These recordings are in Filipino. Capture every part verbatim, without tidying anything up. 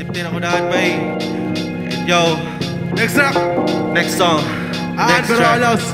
Sipin ako daan, bay. Yo. Next track. Next song. Aan, Next pero track. Alaws.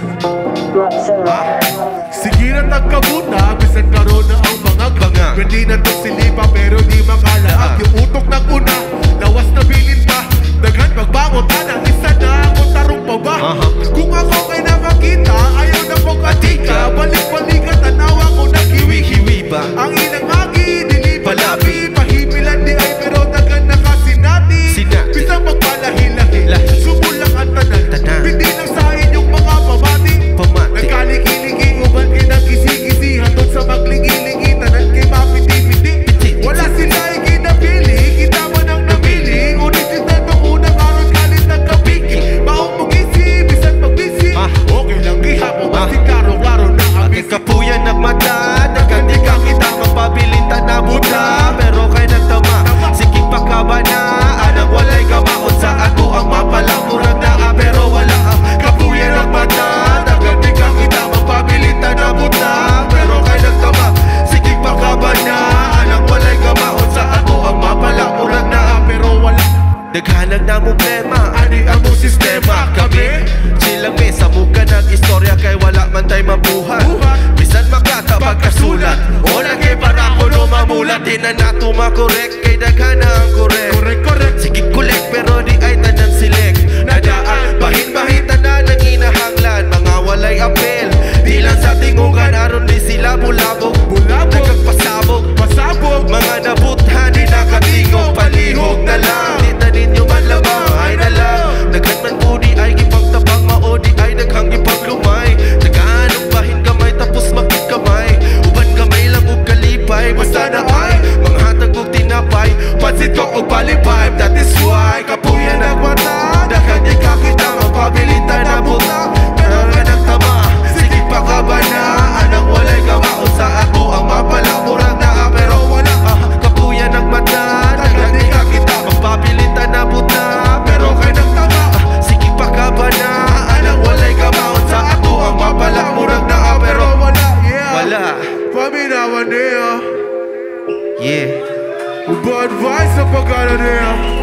Sige na tagkabuta, bisan karoon na ang bangag. Bangag. Pwede na to silipa pero di makalaag. Yung utok ng una, lawas na bilin pa. Daghan pagbangon, tanang isa na akong tarong pa ba? Kung ako kay nakakita, ayaw na pong atika. Balik-balikan, tanawa ko na kiwi-kiwi ba? Ang inang agi, dili palabi. Pahimilan di ay pero daghan na kasinati. Bisang magpalahi-lahi, sumulang ang tanan. Hindi lang sa inyong mga pamati. Nagkaliki-liki, uban kinag-isi-isi. Hatod sa magligi-ligi, tanan kay mapiti-piti. Wala sila ay kinapili, kita mo nang napili. Ngunit kita nung unang araw kalit nagkapiki. Maong mong-isi, bisan magbisi. Okay lang ihapon, kasi karo-karo na abisi. Kapuyan ng mata, nagkandi ka kita mapabilitan na buta. Pero kay nagtama, sikig pa ka ba na? Anang walay kamaot sa ato ang mapalamurag na. Pero wala ang kapuyan ng mata, nagkandi ka kita mapabilitan na buta. Pero kay nagtama, sikig pa ka ba na? Anang walay kamaot sa ato ang mapalamurag na. Pero wala daghanag na problema, ani ang mong sistema. Kami, silang mesa mo ka nag-istorya kay wala man tay mabuhat. Bisan makata pagkasulat o lagi para ko no mamulat. Di na nato makorek kay daghan na ang korek. Correct, correct. Sige kulek pero di ay tanan select. Nadaan, bahin-bahitan na nang inahanglan. Mga walay apel, di lang sa tingugan. Aron di sila bulabog, Bulabog. nagagpasabog, Pasabog. mga nabuthan di nakatingog. Palihog na lang, di na ninyo man lamang. Ay na lang, daghan man po di ay gipagtabang. Mao di ay daghang gipaglumay. Nagaanong bahin kamay tapos makit kamay. Uban kamay lang og kalipay. Basta na ay mga hatag og tinapay. Pansit ko og palipay. That is why kapuyan ang mata, daghan di ka kita mapabilitan na buta. Pero ka nagtama, sige pa ka ba na? Anang walay kamaot sa ato ang mapalamurag na. Pero wala ah, kapuyan ang mata, daghan di ka kita mapabilitan na buta. Pero kay nagtama, ah, sige pa ka ba na? Anang walay kamaot sa ato ang mapalamurag na. Pero Wala, yeah. wala. Paminawan niya. Yeah. Budvives sa pagkala niya.